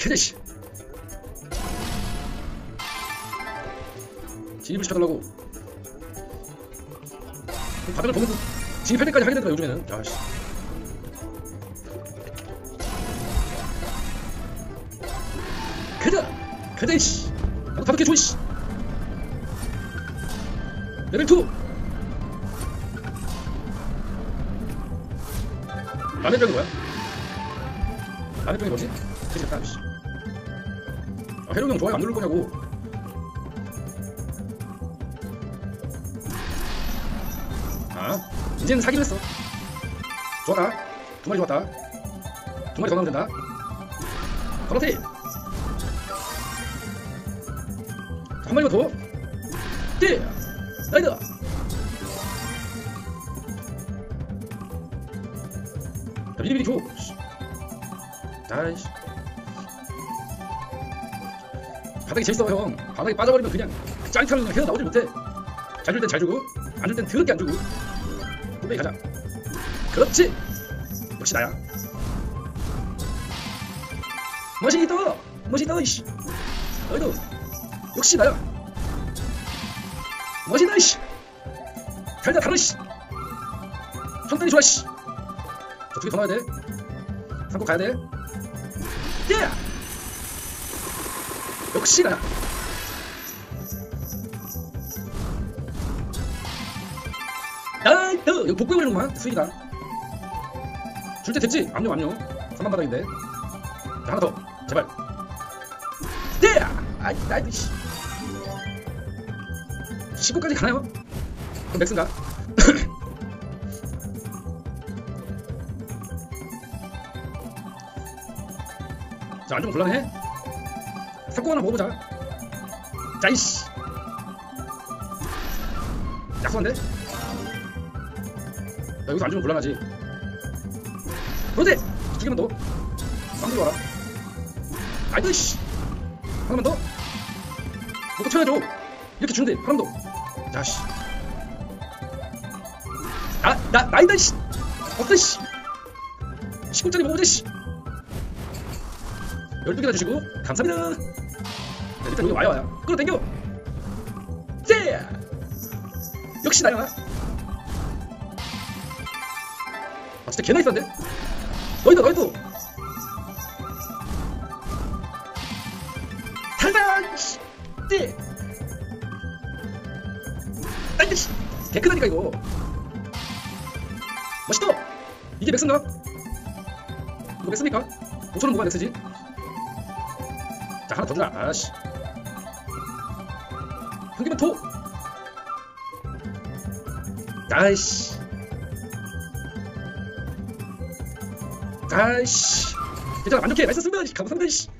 개자씨. 진입을 시켜달라고. 바닥을 보면서 진입할 때까지 하게 되더라 요즘에는. 야씨. 가자 이씨. 나도 5개 줘 이씨. 레벨 2. 라면병이 뭐야? 라면병이 뭐지? 되겠다 이씨. 아 해룡이 형 좋아요 안 누를 거냐고. 아 이제는 사기로 했어. 좋았다. 2마리 좋았다. 2마리 더 넣으면 된다. 그렇지. 한 마리만 더. 예. 나이다. 자 미리미리 줘. 아이씨. 바닥이 재밌어 형. 바닥에 빠져버리면 그냥 짜릿하면 그냥 헤어나오지 못해. 잘 줄 땐 잘 주고 안 줄 땐 더럽게 안 주고. 꿀뱅이 가자. 그렇지. 역시 나야. 멋있다 이씨. 너희도 역시 나야. 멋있다 이씨. 달다 다른 씨. 천단이 좋아 씨. 저 2개 더 넣어야 돼. 3국 가야 돼. 예. 역시 나야. 이거 복구해 버리는구만. 수익이다. 줄 때 됐지? 압류 3만 바닥인데. 자 하나 더 제발. 예. 아이 씨. 19까지 가나요? 그럼 맥스인가? 자, 안 좀 곤란해? 삭고 하나 먹어보자. 자, 이씨. 약속한데? 야, 여기서 안 주면 곤란하지. 그런데! 2개만 더. 쌍둥이 와라. 아이고, 씨. 하나만 더. 너도 쳐야죠. 이렇게 주는데, 하나만 더. 자, 씨. 나이다, 씨. 어때, 씨. 10분짜리 먹어보자, 씨. 12개나 주시고 감사합니다. 자, 일단 여기 와요. 끌어당겨. 예. 역시 나야. 아 진짜 개나 있었네. 너희도 달다. 예. 아이씨 개크다니까 이거. 멋있다. 이게 맥스인가? 이거 맥스입니까? 5,000원 뭐가 맥스지? 자 하나 더 주라. 아씨 한 개만 더. 아이씨 괜찮아 만족해. 맛있었습니다. 감사합니다.